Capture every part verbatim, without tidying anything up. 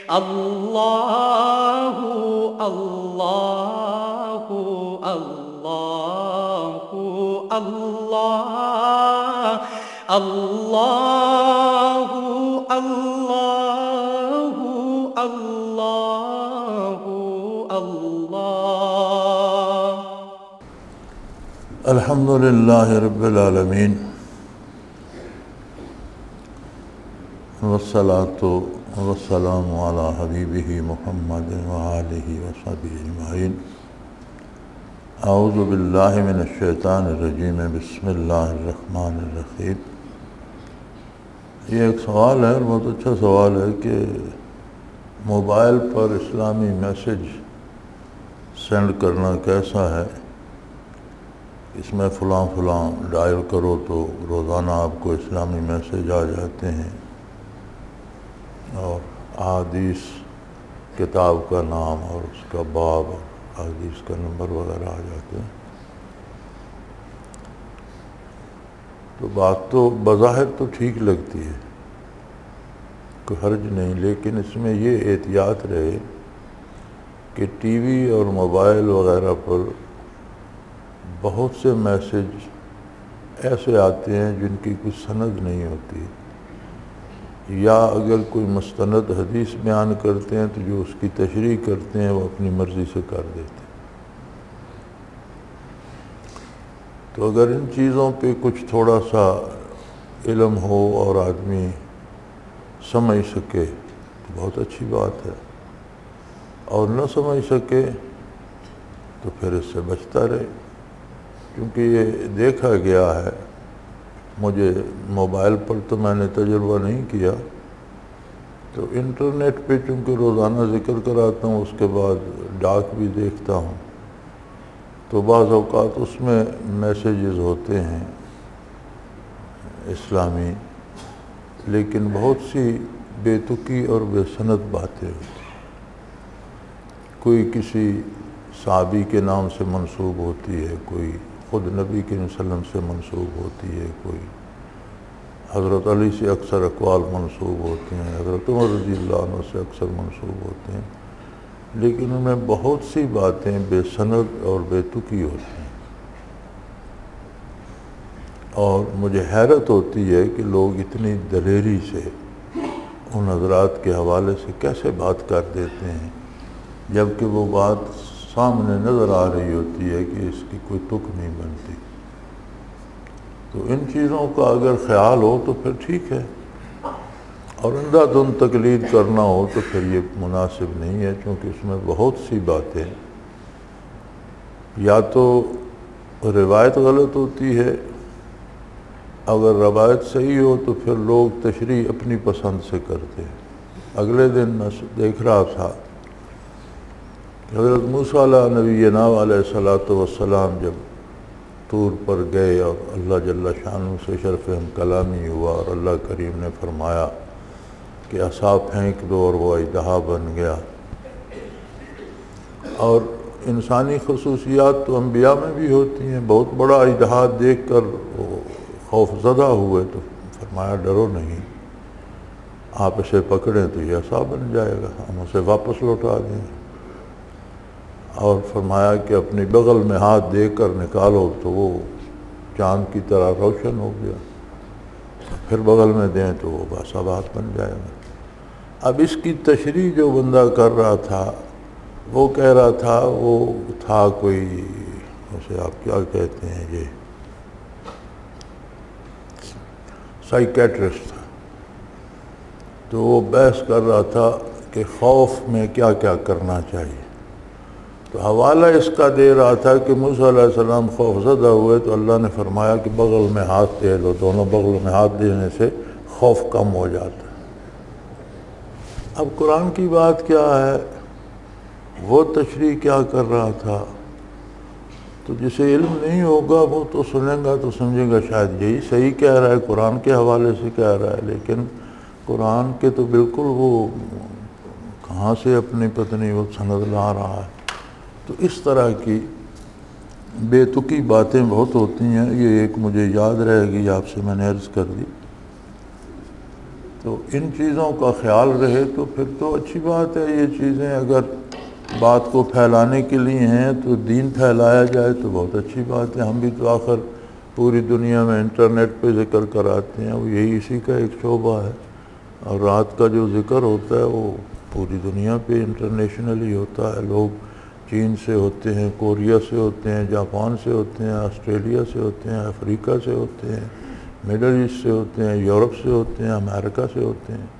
Allahu, Allahu, Allahu, Allah, Allahu, Allahu, Allahu, Allah. Alhamdulillahi Rabbil Alameen. Wassalatu wassalamu ala habibihi Muhammadin wa alihi wa sahbihi ajma'in. A'udhu billahi minash shaitanir rajeem. Bismillahir rahmanir rahim. یہ ایک سوال ہے اور بہت اچھا سوال ہے کہ موبائل پر اسلامی میسیج سینڈ کرنا کیسا ہے؟ اس میں فلاں فلاں ڈائل کرو تو روزانہ آپ کو اسلامی میسیج آ جاتے ہیں اور احادیث کتاب کا نام اور اس کا باب اور احادیث کا نمبر وغیرہ آ جاتے ہیں. تو بات تو بظاہر تو ٹھیک لگتی ہے، کوئی حرج نہیں، لیکن اس میں یہ احتیاط رہے کہ ٹی وی اور موبائل وغیرہ پر بہت سے میسیج ایسے آتے ہیں جن کی کوئی سند نہیں ہوتی، یا اگر کوئی مستند حدیث بیان کرتے ہیں تو جو اس کی تشریح کرتے ہیں وہ اپنی مرضی سے کر دیتے ہیں. تو اگر ان چیزوں پہ کچھ تھوڑا سا علم ہو اور آدمی سمجھ سکے تو بہت اچھی بات ہے، اور نہ سمجھ سکے تو پھر اس سے بچتا رہے. کیونکہ یہ دیکھا گیا ہے، مجھے موبائل پر تو میں نے تجربہ نہیں کیا، تو انٹرنیٹ پہ چونکہ روزانہ ذکر کراتا ہوں، اس کے بعد ڈاک بھی دیکھتا ہوں، تو بعض اوقات اس میں میسیجز ہوتے ہیں اسلامی، لیکن بہت سی بے تکی اور بے سند باتیں ہوتی ہیں. کوئی کسی صحابی کے نام سے منسوب ہوتی ہے، کوئی خود نبی کے وسلم سے منسوب ہوتی ہے، کوئی حضرت علی سے اکثر اقوال منسوب ہوتے ہیں، حضرت عمر رضی اللہ عنہ سے اکثر منسوب ہوتے ہیں، لیکن ان میں بہت سی باتیں بے سند اور بے تکی ہوتی ہیں. اور مجھے حیرت ہوتی ہے کہ لوگ اتنی دلیری سے ان حضرات کے حوالے سے کیسے بات کر دیتے ہیں، جبکہ وہ بات سامنے نظر آ رہی ہوتی ہے کہ اس کی کوئی تک نہیں بنتی. تو ان چیزوں کا اگر خیال ہو تو پھر ٹھیک ہے، اور اندھا دھند تقلید کرنا ہو تو پھر یہ مناسب نہیں ہے، کیونکہ اس میں بہت سی باتیں یا تو روایت غلط ہوتی ہے، اگر روایت صحیح ہو تو پھر لوگ تشریح اپنی پسند سے کرتے ہیں. اگلے دن میں دیکھ رہا تھا کہ حضرت موسیٰ علیہ نبینا علیہ الصلوۃ والسلام جب طور پر گئے اور اللہ جل شانہ سے شرف ہم کلامی ہوا، اور اللہ کریم نے فرمایا کہ عصا پھینک دو، اور وہ اژدہا بن گیا. اور انسانی خصوصیات تو انبیاء میں بھی ہوتی ہیں. بہت بڑا اژدہا دیکھ کر وہ خوف زدہ ہوئے تو فرمایا ڈرو نہیں، آپ اسے پکڑیں تو یہ عصا بن جائے گا، ہم اسے واپس لوٹا دیں گے. اور فرمایا کہ اپنی بغل میں ہاتھ دے کر نکالو تو وہ چاند کی طرح روشن ہو گیا، پھر بغل میں دیں تو وہ باثبات بن جائے گا. اب اس کی تشریح جو بندہ کر رہا تھا وہ کہہ رہا تھا، وہ تھا کوئی اسے آپ کیا کہتے ہیں، یہ سائیکیٹرسٹ تھا، تو وہ بحث کر رہا تھا کہ خوف میں کیا کیا کرنا چاہیے. تو حوالہ اس کا دے رہا تھا کہ موسیٰ علیہ السلام خوف زدہ ہوئے تو اللہ نے فرمایا کہ بغل میں ہاتھ دے دو، دونوں بغل میں ہاتھ دینے سے خوف کم ہو جاتا ہے. اب قرآن کی بات کیا ہے، وہ تشریح کیا کر رہا تھا. تو جسے علم نہیں ہوگا وہ تو سنیں گا تو سمجھے گا شاید یہی صحیح کہہ رہا ہے، قرآن کے حوالے سے کہہ رہا ہے، لیکن قرآن کے تو بالکل وہ کہاں سے اپنی پتنی وہ سند لا رہا ہے. تو اس طرح کی بے تکی باتیں بہت ہوتی ہیں. یہ ایک مجھے یاد رہے گی، آپ سے میں نے عرض کر دی. تو ان چیزوں کا خیال رہے تو پھر تو اچھی بات ہے. یہ چیزیں اگر بات کو پھیلانے کے لیے ہیں تو دین پھیلایا جائے تو بہت اچھی بات ہے. ہم بھی تو آخر پوری دنیا میں انٹرنیٹ پہ ذکر کراتے ہیں, وہ یہی اسی کا ایک شعبہ ہے. اور رات کا جو ذکر ہوتا ہے وہ پوری دنیا پہ انٹرنیشنلی ہوتا ہے. لوگ چین سے ہوتے ہیں, کوریا سے ہوتے ہیں, جاپان سے ہوتے ہیں, آسٹریلیا سے ہوتے ہیں, افریقہ سے ہوتے ہیں, مڈل ایسٹ سے ہوتے ہیں, یورپ سے ہوتے ہیں, امریکہ سے ہوتے ہیں.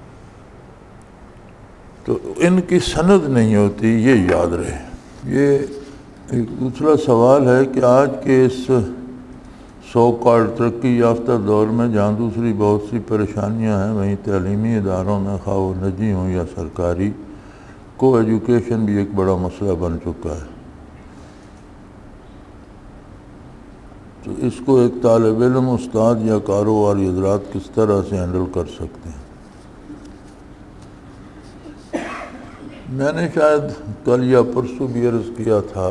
تو ان کی سند نہیں ہوتی, یہ یاد رہے. یہ ایک دوسرا سوال ہے کہ آج کے اس سو کال ترقی یافتہ دور میں جہاں دوسری بہت سی پریشانیاں ہیں, وہیں تعلیمی اداروں میں خواہ وہ نجی ہوں یا سرکاری, کو ایجوکیشن بھی ایک بڑا مسئلہ بن چکا ہے. تو اس کو ایک طالب علم, استاد یا کاروباری حضرات کس طرح سے ہینڈل کر سکتے ہیں؟ میں نے شاید کل یا پرسوں بھی عرض کیا تھا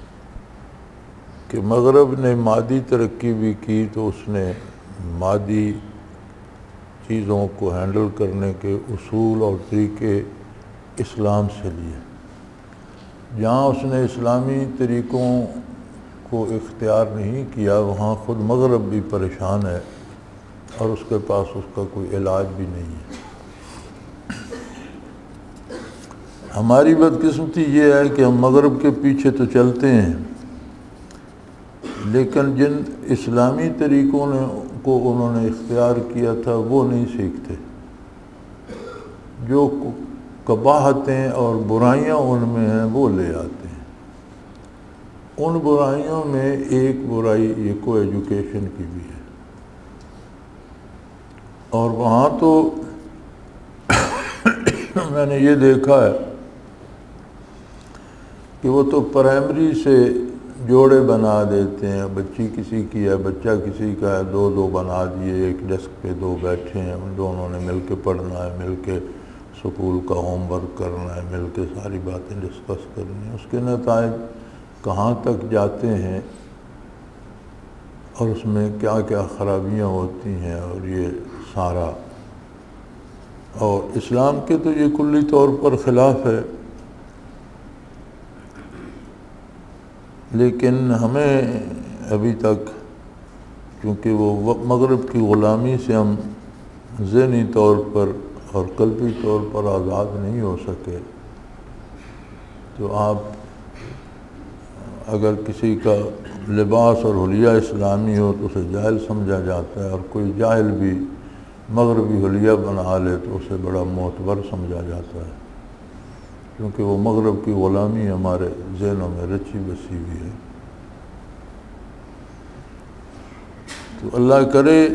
کہ مغرب نے مادی ترقی بھی کی تو اس نے مادی چیزوں کو ہینڈل کرنے کے اصول اور طریقے اسلام سے لیے. جہاں اس نے اسلامی طریقوں کو اختیار نہیں کیا وہاں خود مغرب بھی پریشان ہے اور اس کے پاس اس کا کوئی علاج بھی نہیں ہے. ہماری بدقسمتی یہ ہے کہ ہم مغرب کے پیچھے تو چلتے ہیں لیکن جن اسلامی طریقوں نے کو انہوں نے اختیار کیا تھا وہ نہیں سیکھتے. جو قباحتیں اور برائیاں ان میں ہیں وہ لے آتے ہیں. ان برائیوں میں ایک برائی یہ کو ایجوکیشن کی بھی ہے. اور وہاں تو میں نے یہ دیکھا ہے کہ وہ تو پرائمری سے جوڑے بنا دیتے ہیں. بچی کسی کی ہے, بچہ کسی کا ہے, دو دو بنا دیے, ایک ڈیسک پہ دو بیٹھے ہیں, ان دونوں نے مل کے پڑھنا ہے, مل کے سکول کا ہوم ورک کرنا ہے, مل کے ساری باتیں ڈسکس کرنی ہیں. اس کے نتائج کہاں تک جاتے ہیں اور اس میں کیا کیا خرابیاں ہوتی ہیں اور یہ سارا. اور اسلام کے تو یہ کلی طور پر خلاف ہے, لیکن ہمیں ابھی تک چونکہ وہ مغرب کی غلامی سے ہم ذہنی طور پر اور قلبی طور پر آزاد نہیں ہو سکے. تو آپ اگر کسی کا لباس اور حلیہ اسلامی ہو تو اسے جاہل سمجھا جاتا ہے, اور کوئی جاہل بھی مغربی حلیہ بنا لے تو اسے بڑا معتبر سمجھا جاتا ہے, کیونکہ وہ مغرب کی غلامی ہمارے ذہنوں میں رچی بسی ہوئی ہے. تو اللہ کرے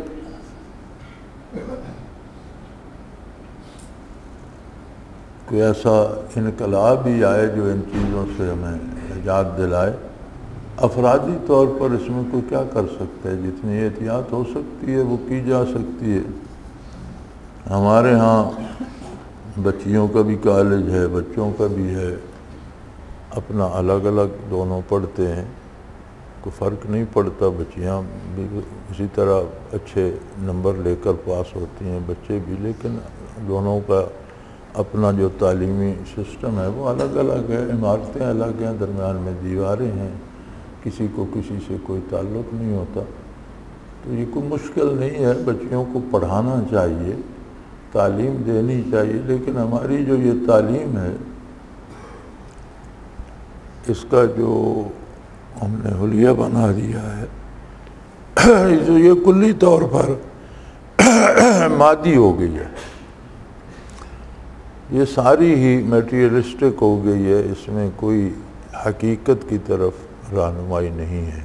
کوئی ایسا انقلاب ہی آئے جو ان چیزوں سے ہمیں نجات دلائے. افرادی طور پر اس میں کوئی کیا کر سکتا ہے؟ جتنی احتیاط ہو سکتی ہے وہ کی جا سکتی ہے. ہمارے ہاں بچیوں کا بھی کالج ہے, بچوں کا بھی ہے, اپنا الگ الگ دونوں پڑھتے ہیں, کوئی فرق نہیں پڑتا. بچیاں بھی اسی طرح اچھے نمبر لے کر پاس ہوتی ہیں, بچے بھی, لیکن دونوں کا اپنا جو تعلیمی سسٹم ہے وہ الگ الگ ہے. عمارتیں الگ ہیں, درمیان میں دیواریں ہیں, کسی کو کسی سے کوئی تعلق نہیں ہوتا. تو یہ کوئی مشکل نہیں ہے, بچیوں کو پڑھانا چاہیے, تعلیم دینی چاہیے. لیکن ہماری جو یہ تعلیم ہے اس کا جو ہم نے حلیہ بنا دیا ہے جو یہ کلی طور پر مادی ہو گئی ہے, یہ ساری ہی میٹیریلسٹک ہو گئی ہے. اس میں کوئی حقیقت کی طرف رہنمائی نہیں ہے.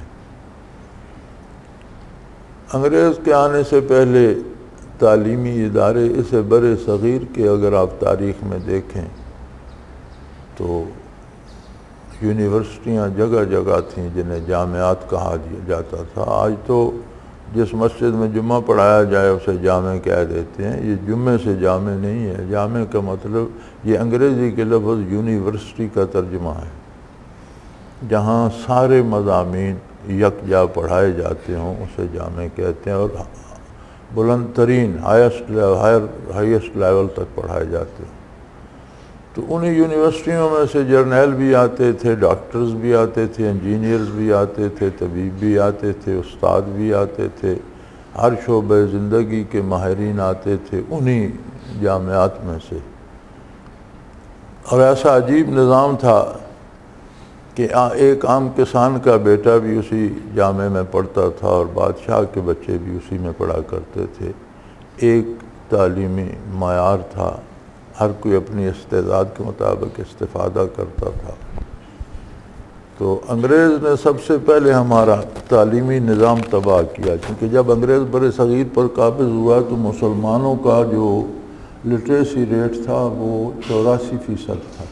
انگریز کے آنے سے پہلے تعلیمی ادارے اسے برے صغیر کے اگر آپ تاریخ میں دیکھیں تو یونیورسٹیاں جگہ جگہ تھیں جنہیں جامعات کہا جاتا تھا. آج تو جس مسجد میں جمعہ پڑھایا جائے اسے جامع کہہ دیتے ہیں. یہ جمعے سے جامع نہیں ہے. جامع کا مطلب یہ انگریزی کے لفظ یونیورسٹی کا ترجمہ ہے, جہاں سارے مضامین یکجا پڑھائے جاتے ہوں اسے جامع کہتے ہیں. اور بلند ترین ہائیسٹ ہائر ہائیسٹ لیول تک پڑھائے جاتے. تو انہیں یونیورسٹیوں میں سے جرنیل بھی آتے تھے, ڈاکٹرز بھی آتے تھے, انجینئرز بھی آتے تھے, طبیب بھی آتے تھے, استاد بھی آتے تھے, ہر شعبہ زندگی کے ماہرین آتے تھے انہی جامعات میں سے. اور ایسا عجیب نظام تھا کہ ایک عام کسان کا بیٹا بھی اسی جامعے میں پڑھتا تھا اور بادشاہ کے بچے بھی اسی میں پڑھا کرتے تھے. ایک تعلیمی معیار تھا, ہر کوئی اپنی استعداد کے مطابق استفادہ کرتا تھا. تو انگریز نے سب سے پہلے ہمارا تعلیمی نظام تباہ کیا, کیونکہ جب انگریز بر صغیر پر قابض ہوا تو مسلمانوں کا جو لٹریسی ریٹ تھا وہ چوراسی فیصد تھا.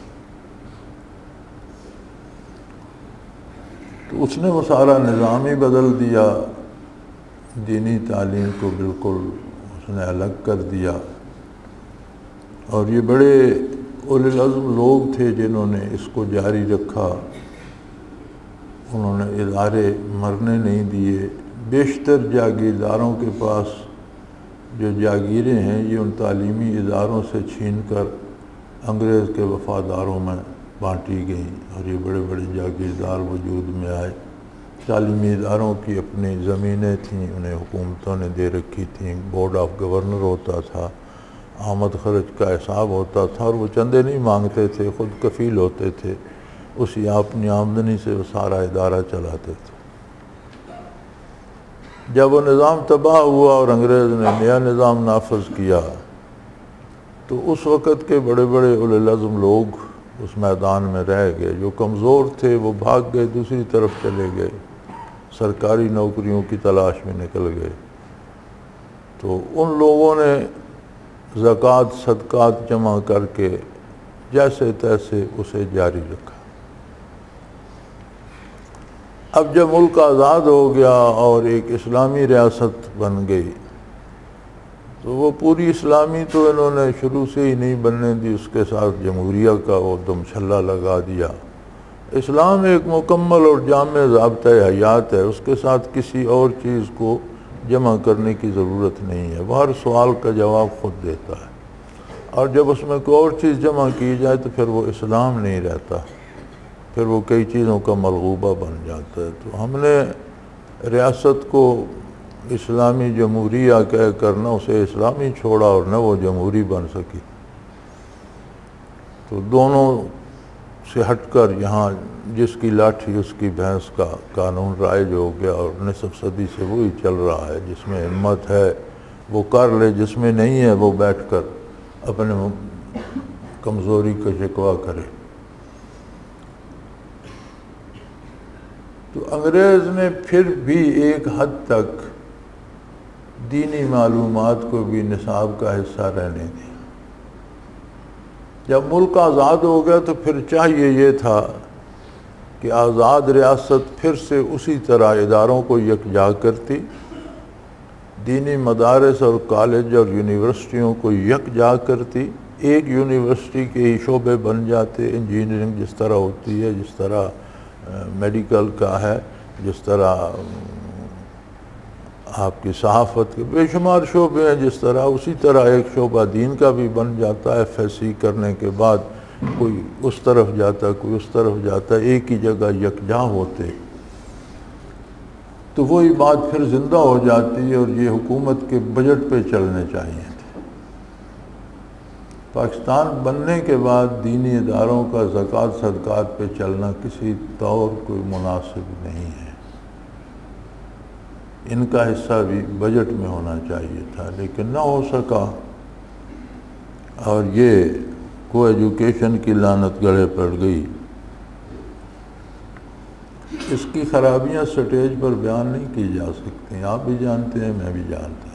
تو اس نے وہ سارا نظام ہی بدل دیا, دینی تعلیم کو بالکل اس نے الگ کر دیا. اور یہ بڑے اولو العزم لوگ تھے جنہوں نے اس کو جاری رکھا. انہوں نے ادارے مرنے نہیں دیے. بیشتر جاگیرداروں کے پاس جو جاگیریں ہیں یہ ان تعلیمی اداروں سے چھین کر انگریز کے وفاداروں میں بانٹی گئیں, اور یہ بڑے بڑے جاگیردار وجود میں آئے. تعلیمی اداروں کی اپنی زمینیں تھیں, انہیں حکومتوں نے دے رکھی تھیں, بورڈ آف گورنر ہوتا تھا, آمد خرچ کا حساب ہوتا تھا, اور وہ چندے نہیں مانگتے تھے, خود کفیل ہوتے تھے, اسی اپنی آمدنی سے وہ سارا ادارہ چلاتے تھے. جب وہ نظام تباہ ہوا اور انگریز نے نیا نظام نافذ کیا تو اس وقت کے بڑے بڑے اولو العزم لوگ اس میدان میں رہ گئے. جو کمزور تھے وہ بھاگ گئے, دوسری طرف چلے گئے, سرکاری نوکریوں کی تلاش میں نکل گئے. تو ان لوگوں نے زکوٰۃ صدقات جمع کر کے جیسے تیسے اسے جاری رکھا. اب جب ملک آزاد ہو گیا اور ایک اسلامی ریاست بن گئی تو وہ پوری اسلامی تو انہوں نے شروع سے ہی نہیں بننے دی, اس کے ساتھ جمہوریہ کا وہ دم چھلا لگا دیا. اسلام ایک مکمل اور جامع ضابطۂ حیات ہے, اس کے ساتھ کسی اور چیز کو جمع کرنے کی ضرورت نہیں ہے, وہ ہر سوال کا جواب خود دیتا ہے. اور جب اس میں کوئی اور چیز جمع کی جائے تو پھر وہ اسلام نہیں رہتا, پھر وہ کئی چیزوں کا ملغوبہ بن جاتا ہے. تو ہم نے ریاست کو اسلامی جمہوریہ کہہ کر نہ اسے اسلامی چھوڑا اور نہ وہ جمہوری بن سکی. تو دونوں سے ہٹ کر یہاں جس کی لاٹھی اس کی بھینس کا قانون رائج ہو گیا, اور نصف صدی سے وہی چل رہا ہے. جس میں ہمت ہے وہ کر لے, جس میں نہیں ہے وہ بیٹھ کر اپنے کمزوری کا شکوہ کرے. تو انگریز نے پھر بھی ایک حد تک دینی معلومات کو بھی نصاب کا حصہ رہنے دیا. جب ملک آزاد ہو گیا تو پھر چاہیے یہ تھا کہ آزاد ریاست پھر سے اسی طرح اداروں کو یکجا کرتی, دینی مدارس اور کالج اور یونیورسٹیوں کو یکجا کرتی, ایک یونیورسٹی کے ہی شعبے بن جاتے. انجینئرنگ جس طرح ہوتی ہے, جس طرح میڈیکل کا ہے, جس طرح آپ کی صحافت کے بے شمار شعبے ہیں, جس طرح اسی طرح ایک شعبہ دین کا بھی بن جاتا ہے. ایف ایس سی کرنے کے بعد کوئی اس طرف جاتا ہے, کوئی اس طرف جاتا ہے, ایک ہی جگہ یکجا ہوتے تو وہی بات پھر زندہ ہو جاتی ہے, اور یہ حکومت کے بجٹ پہ چلنے چاہیے تھے. پاکستان بننے کے بعد دینی اداروں کا زکوٰۃ صدقات پہ چلنا کسی طور کوئی مناسب نہیں ہے. ان کا حصہ بھی بجٹ میں ہونا چاہیے تھا, لیکن نہ ہو سکا, اور یہ کو ایجوکیشن کی لعنت گڑے پڑ گئی. اس کی خرابیاں سٹیج پر بیان نہیں کی جا سکتی, آپ بھی جانتے ہیں, میں بھی جانتا ہوں.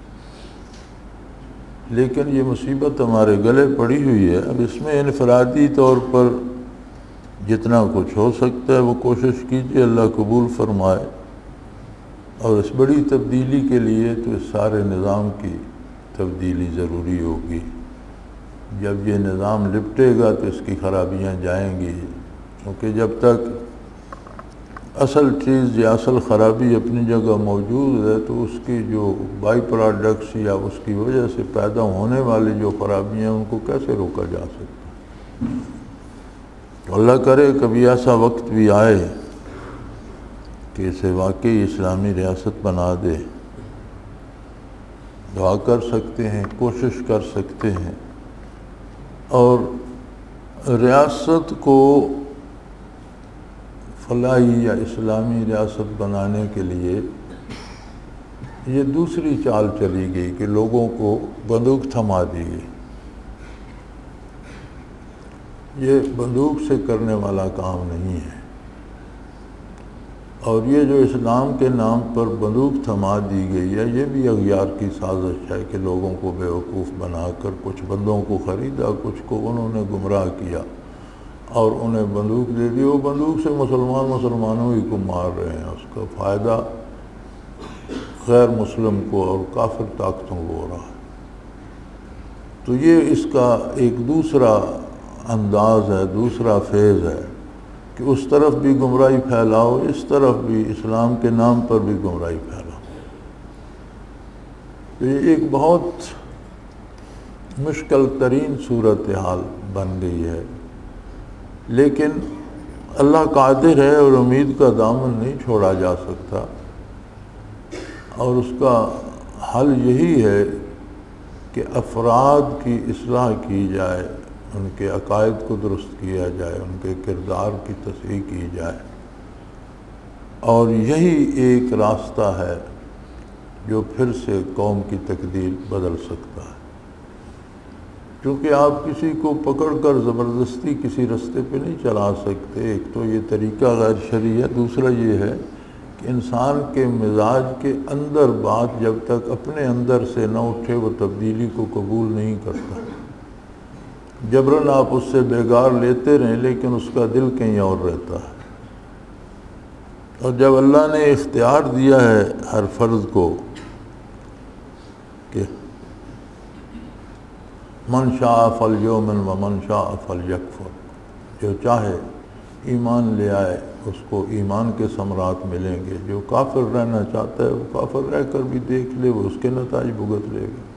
لیکن یہ مصیبت ہمارے گلے پڑی ہوئی ہے. اب اس میں انفرادی طور پر جتنا کچھ ہو سکتا ہے وہ کوشش کیجیے, اللہ قبول فرمائے. اور اس بڑی تبدیلی کے لیے تو اس سارے نظام کی تبدیلی ضروری ہوگی. جب یہ نظام لپٹے گا تو اس کی خرابیاں جائیں گی, کیونکہ جب تک اصل چیز یا اصل خرابی اپنی جگہ موجود ہے تو اس کی جو بائی پروڈکٹس یا اس کی وجہ سے پیدا ہونے والی جو خرابیاں ہیں ان کو کیسے روکا جا سکتا ہے؟ اللہ کرے کبھی ایسا وقت بھی آئے کہ اسے واقعی اسلامی ریاست بنا دے. دعا کر سکتے ہیں، کوشش کر سکتے ہیں، اور ریاست کو فلاحی یا اسلامی ریاست بنانے کے لیے یہ دوسری چال چلی گئی کہ لوگوں کو بندوق تھما دی گئی. یہ بندوق سے کرنے والا کام نہیں ہے، اور یہ جو اسلام کے نام پر بندوق تھما دی گئی ہے یہ بھی اغیار کی سازش ہے کہ لوگوں کو بیوقوف بنا کر کچھ بندوں کو خریدا، کچھ کو انہوں نے گمراہ کیا اور انہیں بندوق دے دی. وہ بندوق سے مسلمان مسلمانوں ہی کو مار رہے ہیں، اس کا فائدہ غیر مسلم کو اور کافر طاقتوں کو ہو رہا ہے. تو یہ اس کا ایک دوسرا انداز ہے، دوسرا فیز ہے کہ اس طرف بھی گمراہی پھیلاؤ، اس طرف بھی اسلام کے نام پر بھی گمراہی پھیلاؤ. تو یہ ایک بہت مشکل ترین صورتحال بن گئی ہے، لیکن اللہ قادر ہے اور امید کا دامن نہیں چھوڑا جا سکتا، اور اس کا حل یہی ہے کہ افراد کی اصلاح کی جائے، ان کے عقائد کو درست کیا جائے، ان کے کردار کی تصحیح کی جائے، اور یہی ایک راستہ ہے جو پھر سے قوم کی تقدیر بدل سکتا ہے. کیونکہ آپ کسی کو پکڑ کر زبردستی کسی راستے پہ نہیں چلا سکتے. ایک تو یہ طریقہ غیر شرعی ہے، دوسرا یہ ہے کہ انسان کے مزاج کے اندر بات جب تک اپنے اندر سے نہ اٹھے وہ تبدیلی کو قبول نہیں کرتا. جبراً آپ اس سے بیگار لیتے رہیں لیکن اس کا دل کہیں اور رہتا ہے. اور جب اللہ نے اختیار دیا ہے ہر فرد کو کہ من شاء فلیؤمن ومن شاء فلیکفر، جو چاہے ایمان لے آئے اس کو ایمان کے ثمرات ملیں گے، جو کافر رہنا چاہتا ہے وہ کافر رہ کر بھی دیکھ لے، وہ اس کے نتائج بھگت لے گا.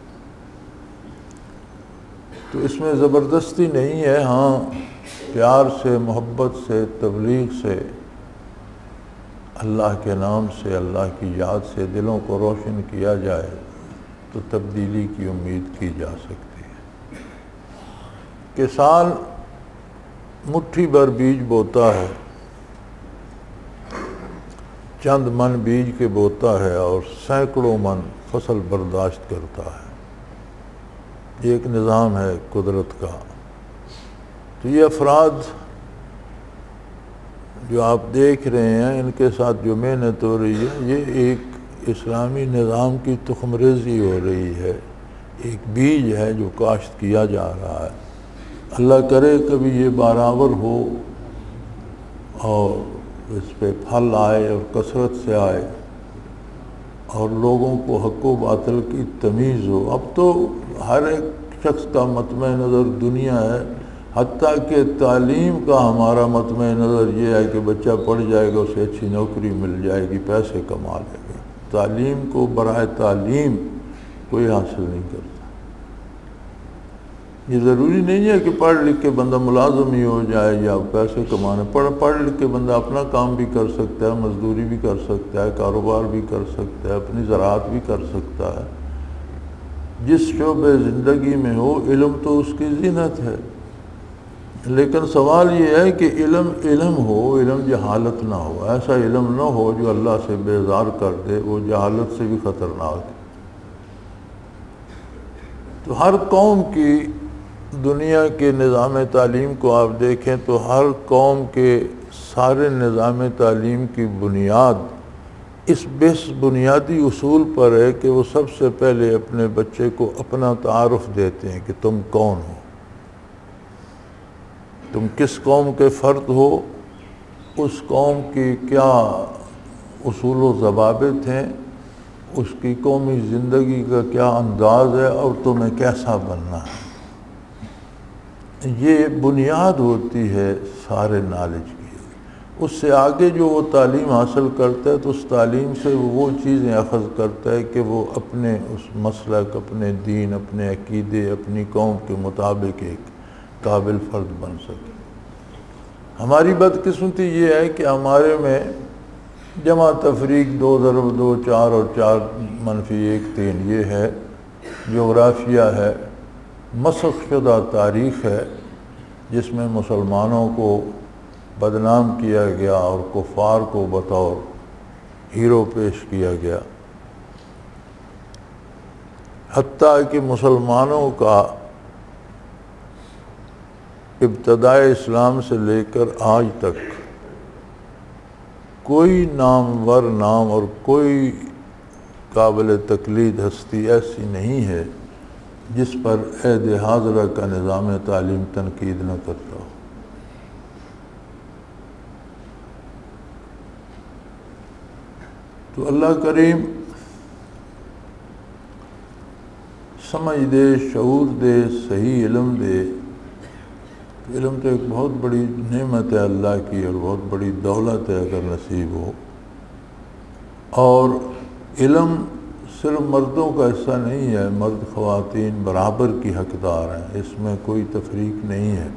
تو اس میں زبردستی نہیں ہے. ہاں پیار سے، محبت سے، تبلیغ سے، اللہ کے نام سے، اللہ کی یاد سے دلوں کو روشن کیا جائے تو تبدیلی کی امید کی جا سکتی ہے. کسان مٹھی بھر بیج بوتا ہے، چند من بیج کے بوتا ہے اور سینکڑوں من فصل برداشت کرتا ہے. یہ ایک نظام ہے قدرت کا. تو یہ افراد جو آپ دیکھ رہے ہیں ان کے ساتھ جو محنت ہو رہی ہے یہ ایک اسلامی نظام کی تخم ریزی ہو رہی ہے، ایک بیج ہے جو کاشت کیا جا رہا ہے. اللہ کرے کبھی یہ برآور ہو اور اس پہ پھل آئے اور کثرت سے آئے اور لوگوں کو حق و باطل کی تمیز ہو. اب تو ہر ایک شخص کا مطمع نظر دنیا ہے، حتیٰ کہ تعلیم کا ہمارا مطمع نظر یہ ہے کہ بچہ پڑھ جائے گا، اسے اچھی نوکری مل جائے گی، پیسے کما لے گا. تعلیم کو برائے تعلیم کوئی حاصل نہیں کرتا. یہ ضروری نہیں ہے کہ پڑھ لکھ کے بندہ ملازم ہی ہو جائے یا پیسے کمانے. پڑھ پڑھ لکھ کے بندہ اپنا کام بھی کر سکتا ہے، مزدوری بھی کر سکتا ہے، کاروبار بھی کر سکتا ہے، اپنی زراعت بھی کر سکتا ہے. جس شعبے زندگی میں ہو علم تو اس کی زینت ہے، لیکن سوال یہ ہے کہ علم علم ہو، علم جہالت نہ ہو. ایسا علم نہ ہو جو اللہ سے بیزار کر دے، وہ جہالت سے بھی خطرناک ہے. تو ہر قوم کی دنیا کے نظام تعلیم کو آپ دیکھیں تو ہر قوم کے سارے نظام تعلیم کی بنیاد اس بیس بنیادی اصول پر ہے کہ وہ سب سے پہلے اپنے بچے کو اپنا تعارف دیتے ہیں کہ تم کون ہو، تم کس قوم کے فرد ہو، اس قوم کی کیا اصول و ضوابط ہیں، اس کی قومی زندگی کا کیا انداز ہے اور تمہیں کیسا بننا ہے. یہ بنیاد ہوتی ہے سارے نالج کی. اس سے آگے جو وہ تعلیم حاصل کرتا ہے تو اس تعلیم سے وہ چیزیں اخذ کرتا ہے کہ وہ اپنے اس مسلک، اپنے دین، اپنے عقیدے، اپنی قوم کے مطابق ایک قابل فرد بن سکے۔ ہماری بدقسمتی یہ ہے کہ ہمارے میں جمع تفریق دو ضرب دو چار اور چار منفی ایک تین یہ ہے، جغرافیہ ہے، مسخ شدہ تاریخ ہے جس میں مسلمانوں کو بدنام کیا گیا اور کفار کو بطور ہیرو پیش کیا گیا، حتیٰ کہ مسلمانوں کا ابتدائے اسلام سے لے کر آج تک کوئی نامور نام اور کوئی قابل تقلید ہستی ایسی نہیں ہے جس پر عہد حاضرہ کا نظام تعلیم تنقید نہ کرتا ہو۔ تو اللہ کریم سمجھ دے، شعور دے، صحیح علم دے۔ علم تو ایک بہت بڑی نعمت ہے اللہ کی اور بہت بڑی دولت ہے اگر نصیب ہو، اور علم صرف مردوں کا حصہ نہیں ہے، مرد خواتین برابر کی حقدار ہیں، اس میں کوئی تفریق نہیں ہے۔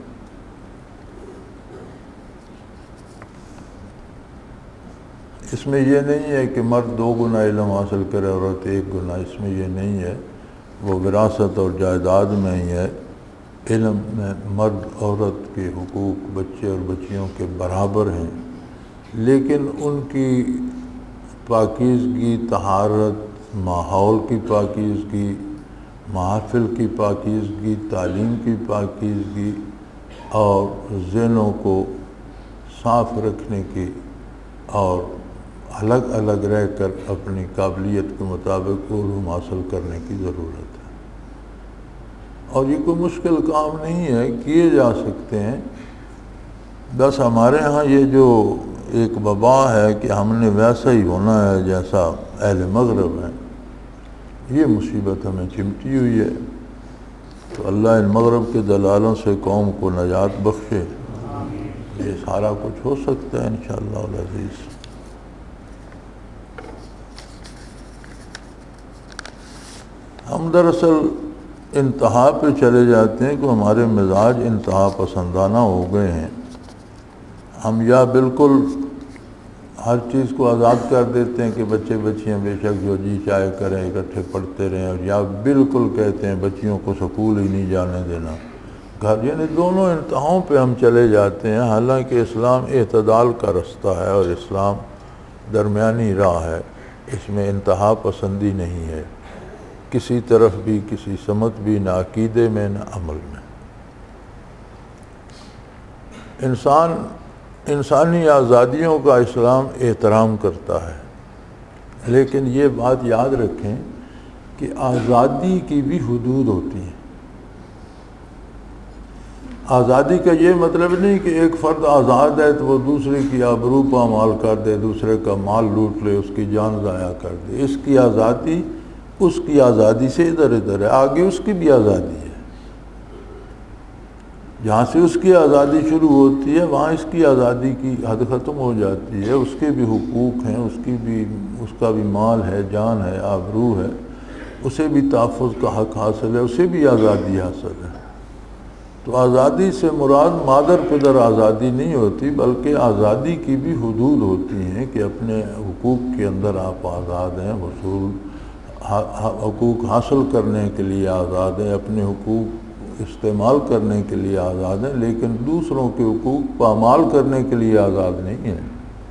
اس میں یہ نہیں ہے کہ مرد دو گنا علم حاصل کرے عورت ایک گنا، اس میں یہ نہیں ہے، وہ وراثت اور جائیداد میں ہی ہے۔ علم میں مرد عورت کے حقوق بچے اور بچیوں کے برابر ہیں، لیکن ان کی پاکیزگی، طہارت، ماحول کی پاکیزگی، محافل کی پاکیزگی، تعلیم کی پاکیزگی اور ذہنوں کو صاف رکھنے کی اور الگ الگ رہ کر اپنی قابلیت کے مطابق علوم حاصل کرنے کی ضرورت ہے۔ اور یہ کوئی مشکل کام نہیں ہے، کیے جا سکتے ہیں۔ بس ہمارے ہاں یہ جو ایک وبا ہے کہ ہم نے ویسا ہی ہونا ہے جیسا اہل مغرب ہیں، یہ مصیبت ہمیں چمٹی ہوئی ہے۔ تو اللہ ان مغرب کے دلالوں سے قوم کو نجات بخشے۔ یہ سارا کچھ ہو سکتا ہے انشاءاللہ العزیز۔ ہم دراصل انتہا پہ چلے جاتے ہیں کہ ہمارے مزاج انتہا پسندانہ ہو گئے ہیں۔ ہم یا بالکل ہر چیز کو آزاد کر دیتے ہیں کہ بچے بچیاں بے شک جو جی چاہے کریں، اکٹھے پڑھتے رہیں، اور یا بالکل کہتے ہیں بچیوں کو سکول ہی نہیں جانے دینا گھر، یعنی دونوں انتہاؤں پہ ہم چلے جاتے ہیں۔ حالانکہ اسلام اعتدال کا رستہ ہے اور اسلام درمیانی راہ ہے، اس میں انتہا پسندی نہیں ہے کسی طرف بھی، کسی سمت بھی، نہ عقیدے میں نہ عمل میں۔ انسان انسانی آزادیوں کا اسلام احترام کرتا ہے، لیکن یہ بات یاد رکھیں کہ آزادی کی بھی حدود ہوتی ہیں۔ آزادی کا یہ مطلب نہیں کہ ایک فرد آزاد ہے تو وہ دوسرے کی آبرو پامال کر دے، دوسرے کا مال لوٹ لے، اس کی جان ضائع کر دے۔ اس کی آزادی اس کی آزادی سے ادھر ادھر ہے، آگے اس کی بھی آزادی ہے۔ جہاں سے اس کی آزادی شروع ہوتی ہے وہاں اس کی آزادی کی حد ختم ہو جاتی ہے۔ اس کے بھی حقوق ہیں، اس کی بھی اس کا بھی مال ہے، جان ہے، آبرو ہے، اسے بھی تحفظ کا حق حاصل ہے، اسے بھی آزادی حاصل ہے۔ تو آزادی سے مراد مادر پدر آزادی نہیں ہوتی، بلکہ آزادی کی بھی حدود ہوتی ہیں کہ اپنے حقوق کے اندر آپ آزاد ہیں، حصول حقوق حاصل کرنے کے لیے آزاد ہیں، اپنے حقوق استعمال کرنے کے لیے آزاد ہیں، لیکن دوسروں کے حقوق پامال کرنے کے لیے آزاد نہیں ہیں۔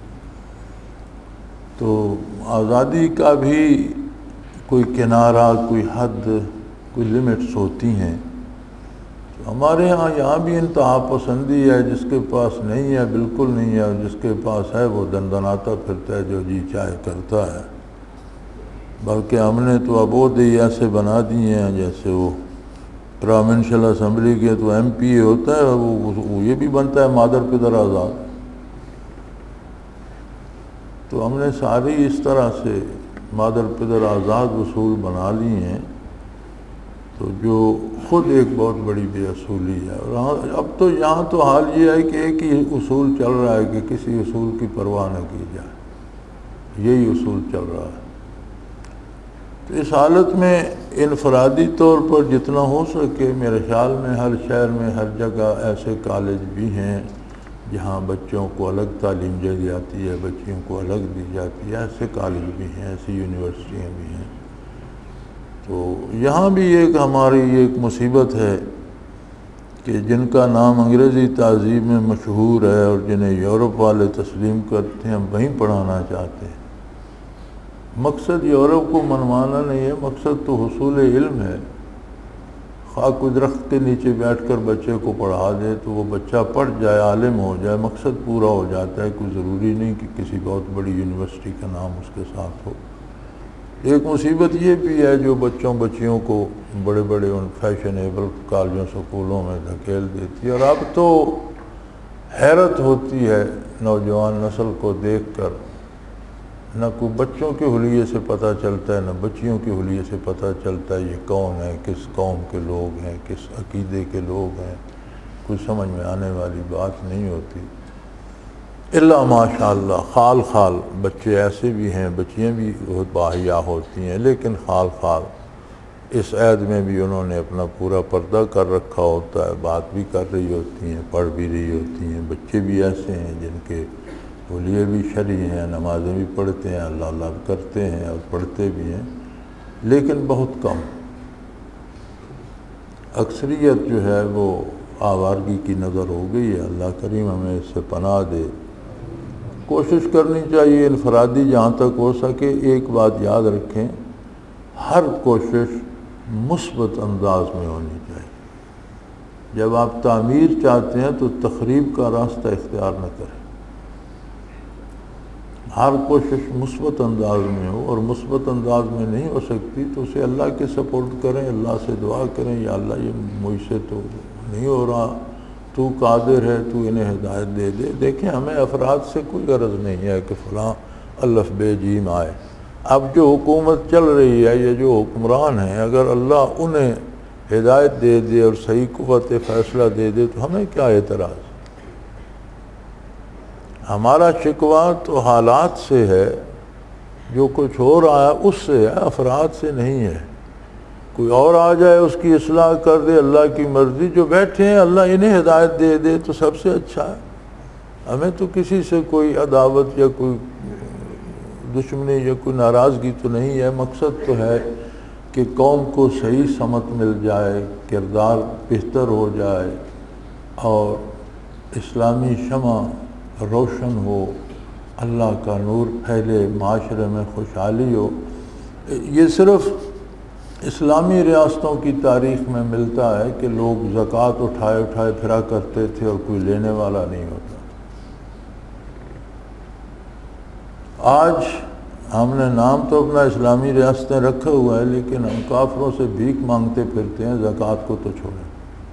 تو آزادی کا بھی کوئی کنارہ، کوئی حد، کوئی لمٹس ہوتی ہیں۔ تو ہمارے ہاں یہاں بھی انتہا پسندی ہے، جس کے پاس نہیں ہے بالکل نہیں ہے، اور جس کے پاس ہے وہ دندناتا پھرتا ہے، جو جی چاہے کرتا ہے۔ بلکہ ہم نے تو ابود ہی ایسے بنا دیے ہیں جیسے وہ پروونشل اسمبلی کے تو ایم پی اے ہوتا ہے، وہ یہ بھی بنتا ہے مادر پدر آزاد۔ تو ہم نے ساری اس طرح سے مادر پدر آزاد اصول بنا لی ہیں تو جو خود ایک بہت بڑی بے اصولی ہے. اور اب تو یہاں تو حال یہ ہے کہ ایک ہی اصول چل رہا ہے کہ کسی اصول کی پرواہ نہ کی جائے، یہی اصول چل رہا ہے. تو اس حالت میں انفرادی طور پر جتنا ہو سکے میرے خیال میں ہر شہر میں ہر جگہ ایسے کالج بھی ہیں جہاں بچوں کو الگ تعلیم دی جاتی ہے، بچیوں کو الگ دی جاتی ہے. ایسے کالج بھی ہیں، ایسی یونیورسٹیاں بھی ہیں. تو یہاں بھی ایک ہماری ایک مصیبت ہے کہ جن کا نام انگریزی تہذیب میں مشہور ہے اور جنہیں یورپ والے تسلیم کرتے ہیں، ہم وہیں پڑھانا چاہتے ہیں. مقصد یورپ کو منوانا نہیں ہے، مقصد تو حصول علم ہے. خواہ کوئی درخت کے نیچے بیٹھ کر بچے کو پڑھا دے تو وہ بچہ پڑھ جائے، عالم ہو جائے، مقصد پورا ہو جاتا ہے. کوئی ضروری نہیں کہ کسی بہت بڑی یونیورسٹی کا نام اس کے ساتھ ہو. ایک مصیبت یہ بھی ہے جو بچوں بچیوں کو بڑے بڑے ان فیشنیبل کالجوں سکولوں میں دھکیل دیتی ہے. اور اب تو حیرت ہوتی ہے نوجوان نسل کو دیکھ کر، نہ کوئی بچوں کے حلیے سے پتہ چلتا ہے نہ بچیوں کے حلیے سے پتہ چلتا ہے یہ کون ہے، کس قوم کے لوگ ہیں، کس عقیدے کے لوگ ہیں. کوئی سمجھ میں آنے والی بات نہیں ہوتی. الا ماشاء اللہ خال خال بچے ایسے بھی ہیں، بچیاں بھی بہت باحیا ہوتی ہیں، لیکن خال خال اس عید میں بھی انہوں نے اپنا پورا پردہ کر رکھا ہوتا ہے، بات بھی کر رہی ہوتی ہیں، پڑھ بھی رہی ہوتی ہیں. بچے بھی ایسے ہیں جن کے حلیے بھی شرعی ہیں، نمازیں بھی پڑھتے ہیں، اللہ اللہ بھی کرتے ہیں اور پڑھتے بھی ہیں، لیکن بہت کم. اکثریت جو ہے وہ آوارگی کی نظر ہو گئی ہے. اللہ کریم ہمیں اس سے پناہ دے. کوشش کرنی چاہیے انفرادی جہاں تک ہو سکے. ایک بات یاد رکھیں، ہر کوشش مثبت انداز میں ہونی چاہیے. جب آپ تعمیر چاہتے ہیں تو تخریب کا راستہ اختیار نہ کریں. ہر کوشش مثبت انداز میں ہو، اور مثبت انداز میں نہیں ہو سکتی تو اسے اللہ کے سپورٹ کریں، اللہ سے دعا کریں، یا اللہ یہ مجھ سے تو نہیں ہو رہا، تو قادر ہے، تو انہیں ہدایت دے دے. دیکھیں ہمیں افراد سے کوئی غرض نہیں ہے کہ فلاں الف بے جیم آئے. اب جو حکومت چل رہی ہے، یہ جو حکمران ہیں، اگر اللہ انہیں ہدایت دے دے اور صحیح قوت فیصلہ دے دے تو ہمیں کیا اعتراض. ہمارا شکوہ تو حالات سے ہے، جو کچھ ہو رہا ہے اس سے ہے، افراد سے نہیں ہے. کوئی اور آ جائے اس کی اصلاح کر دے، اللہ کی مرضی. جو بیٹھے ہیں اللہ انہیں ہدایت دے دے تو سب سے اچھا ہے. ہمیں تو کسی سے کوئی عداوت یا کوئی دشمنی یا کوئی ناراضگی تو نہیں ہے. مقصد تو ہے کہ قوم کو صحیح سمت مل جائے، کردار بہتر ہو جائے اور اسلامی شمع روشن ہو، اللہ کا نور پھیلے، معاشرے میں خوشحالی ہو. یہ صرف اسلامی ریاستوں کی تاریخ میں ملتا ہے کہ لوگ زکوٰۃ اٹھائے اٹھائے پھرا کرتے تھے اور کوئی لینے والا نہیں ہوتا. آج ہم نے نام تو اپنا اسلامی ریاستیں رکھا ہوا ہے، لیکن ہم کافروں سے بھیک مانگتے پھرتے ہیں، زکوٰۃ کو تو چھوڑیں.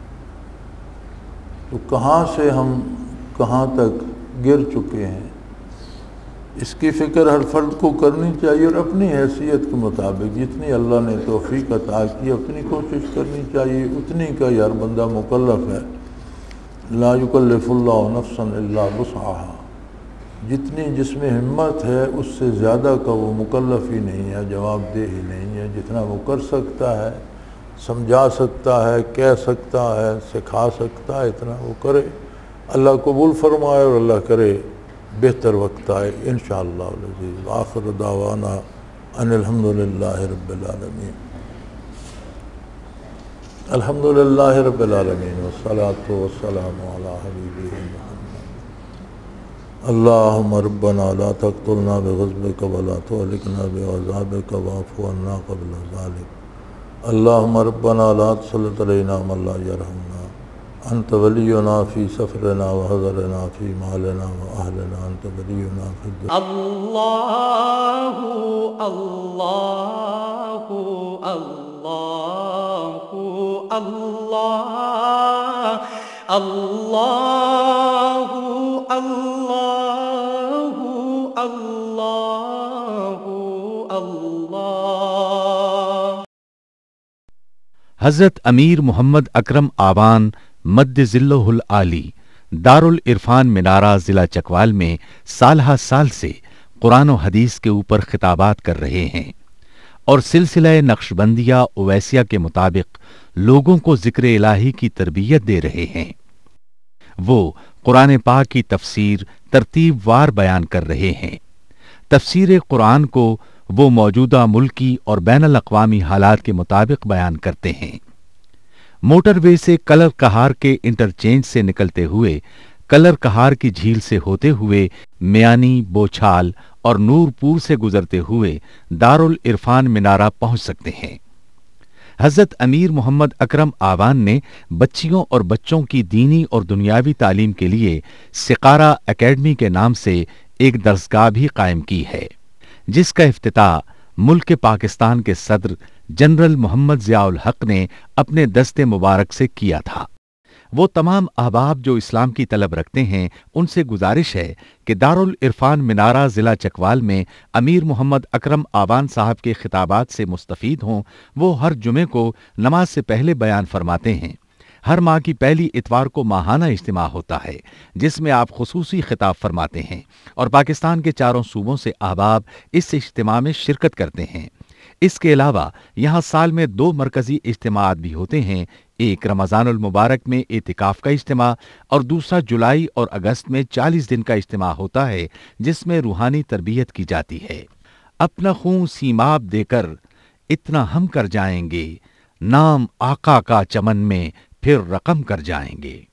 تو کہاں سے ہم کہاں تک گر چکے ہیں. اس کی فکر ہر فرد کو کرنی چاہیے، اور اپنی حیثیت کے مطابق جتنی اللہ نے توفیق عطا کی اپنی کوشش کرنی چاہیے. اتنی کا یار بندہ مکلف ہے. لا یکلف اللہ نفسا الا وسعها. جتنی جس میں ہمت ہے اس سے زیادہ کا وہ مکلف ہی نہیں ہے، جواب دہ ہی نہیں ہے. جتنا وہ کر سکتا ہے، سمجھا سکتا ہے، کہہ سکتا ہے، سکھا سکتا ہے، اتنا وہ کرے. اللہ قبول فرمائے اور اللہ کرے بہتر وقت آئے انشاءاللہ العزیز. آخر دعوانا ان الحمدللہ رب العالمین. الحمدللہ رب العالمین والصلاة والسلام علی حبیبہ محمد. اللہم ربنا لا تقتلنا بغضبک ولا تهلکنا بعذابک واعف عنا قبل ذلک. اللہم ربنا لا تسلط علینا من لا یرحمنا. انت ولینا فی سفرنا وحضرنا فی مالنا واہلنا. انت ولینا فی الدنیا. اللہ اللہ اللہ اللہ اللہ اللہ اللہ اللہ. حضرت امیر محمد اکرم آوان مد ذلہ العالی دارالعرفان منارہ ضلع چکوال میں سالہ سال سے قرآن و حدیث کے اوپر خطابات کر رہے ہیں اور سلسلہ نقشبندیہ اویسیہ کے مطابق لوگوں کو ذکر الہی کی تربیت دے رہے ہیں۔ وہ قرآن پاک کی تفسیر ترتیب وار بیان کر رہے ہیں۔ تفسیر قرآن کو وہ موجودہ ملکی اور بین الاقوامی حالات کے مطابق بیان کرتے ہیں۔ موٹر وے سے کلر کہار کے انٹرچینج سے نکلتے ہوئے کلر کہار کی جھیل سے ہوتے ہوئے میانی، بوچھال اور نورپور سے گزرتے ہوئے دارالعرفان منارہ پہنچ سکتے ہیں۔ حضرت امیر محمد اکرم آوان نے بچیوں اور بچوں کی دینی اور دنیاوی تعلیم کے لیے سقارہ اکیڈمی کے نام سے ایک درسگاہ بھی قائم کی ہے، جس کا افتتاح ملک پاکستان کے صدر جنرل محمد ضیاء الحق نے اپنے دست مبارک سے کیا تھا۔ وہ تمام احباب جو اسلام کی طلب رکھتے ہیں ان سے گزارش ہے کہ دارالعرفان منارہ ضلع چکوال میں امیر محمد اکرم آوان صاحب کے خطابات سے مستفید ہوں۔ وہ ہر جمعے کو نماز سے پہلے بیان فرماتے ہیں۔ ہر ماہ کی پہلی اتوار کو ماہانہ اجتماع ہوتا ہے جس میں آپ خصوصی خطاب فرماتے ہیں اور پاکستان کے چاروں صوبوں سے احباب اس اجتماع میں شرکت کرتے ہیں۔ اس کے علاوہ یہاں سال میں دو مرکزی اجتماعات بھی ہوتے ہیں، ایک رمضان المبارک میں اعتکاف کا اجتماع اور دوسرا جولائی اور اگست میں چالیس دن کا اجتماع ہوتا ہے جس میں روحانی تربیت کی جاتی ہے۔ اپنا خون سیماب دے کر اتنا ہم کر جائیں گے، نام آقا کا چمن میں پھر رقم کر جائیں گے۔